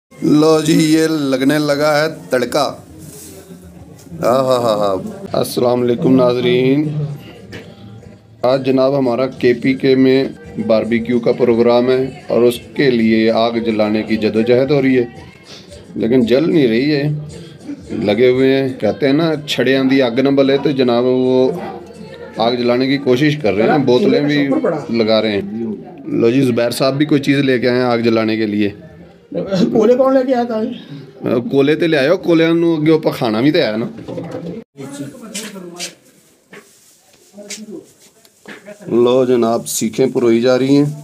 लो जी, ये लगने लगा है तड़का। हाँ। अस्सलाम वालेकुम नाजरीन। आज जनाब हमारा KPK में बारबेक्यू का प्रोग्राम है और उसके लिए आग जलाने की जदोजहद हो रही है, लेकिन जल नहीं रही है। लगे हुए हैं, कहते हैं ना छड़ियाँ दी आग न बले, तो जनाब वो आग जलाने की कोशिश कर रहे हैं, बोतलें भी लगा रहे हैं। लो जी, जुबैर साहब भी कोई चीज़ लेके आए हैं आग जलाने के लिए। कोले कौन लेके आया था? कोले ते ले आयो, कोले अगे उपर खाना भी तो है ना। लो जनाब, सीखें पुरोई जा रही हैं।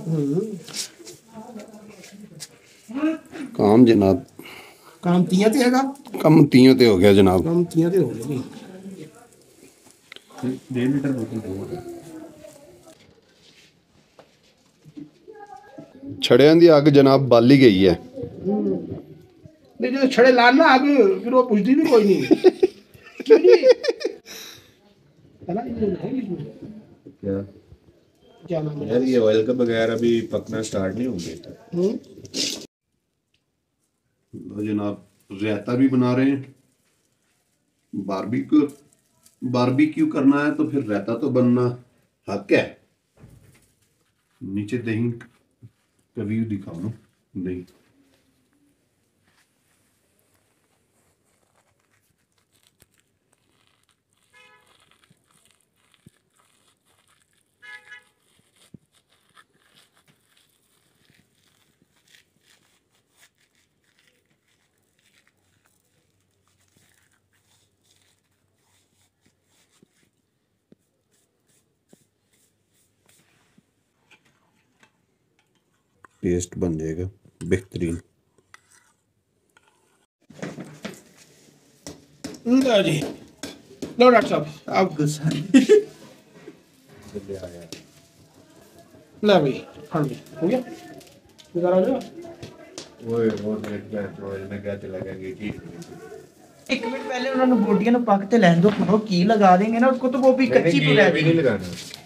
काम जनाब काम तियां ते हैगा। कम तीयों ते हो गया जनाब। काम तियां ते हो गया। 1.5 लीटर बोतल छड़ियां दी अग जनाब बाली गई है। नहीं जो छड़े लाल ना आग, फिर वो पुछदी भी कोई नहीं। क्यों नहीं? है ना, ये है इसमें। क्या क्या नाम है यार, ये ऑयल के बगैर अभी पकना स्टार्ट नहीं होंगे। लो जनाब, रायता भी बना रहे हैं। बारबेक्यू करना है तो फिर रायता तो बनना हक है। नीचे दही का व्यू दिखाओ ना। दही पेस्ट बन जाएगा बेहतरीन। लो जी, लो डॉक्टर साहब आप गुस्सा ला भाई। हाँ जी, हो गया। इधर आ जाओ। वो ऑयल में क्या चला गया कि एक मिनट पहले उन्होंने बोटियां पक ते लैन दो, वो की लगा देंगे ना उसको, तो वो भी कच्ची तो रह नहीं लगाना।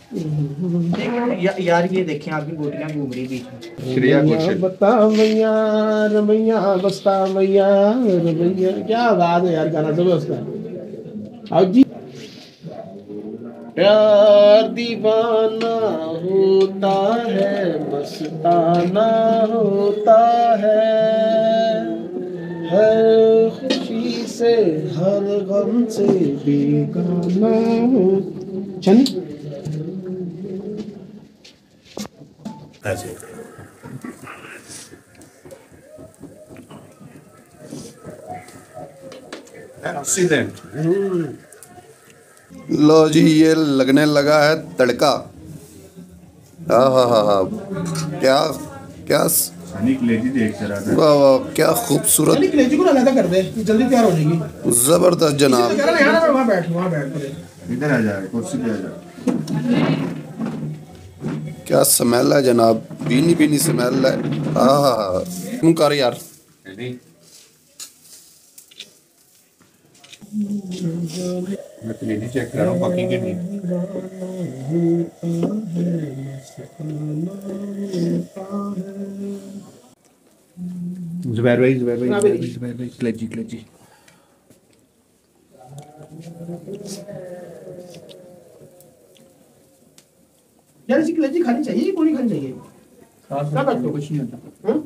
यार ये देखें आपकी बोटियां घूम रही बीच में। श्रेया घोषाल। बता मैया रमैया बस्ता मैया रमैया, क्या बात है यार, गाना सब है उसका। आओ जी। प्यार दीवाना होता है, मस्ताना होता है, हर खुशी से हर गम से बेगाना हो। चल ऐसे एक्सीलेंट। लो जी, ये लगने लगा है तड़का। हाँ। क्या क्या सनी कलेजी देख रहा था। वाह वाह, क्या खूबसूरत, चल कलेजी को अलग कर दे, जल्दी तैयार हो जाएगी। जबरदस्त जनाब। वहाँ बैठ पड़े। इधर आ जा, कुर्सी पे आ जा। क्या स्मेल है जनाब, बीनी बीनी स्मेल है। हाँ तुम कर यार। मैं कलेजी चेक कर रहा हूँ, पकी के नहीं। जुबैर भाई कलेजी। यार इसी कलेजी खानी चाहिए, पूरी खानी चाहिए। क्या करते हो? कुछ नहीं होता।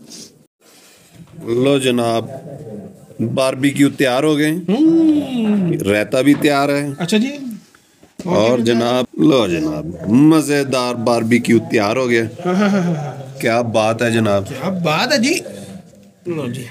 लो जनाब, बारबेक्यू तैयार हो गए, रायता भी तैयार है। अच्छा जी। और जनाब, लो जनाब, मजेदार बारबेक्यू तैयार हो गया। क्या बात है जनाब। क्या बात है जी। लो जी।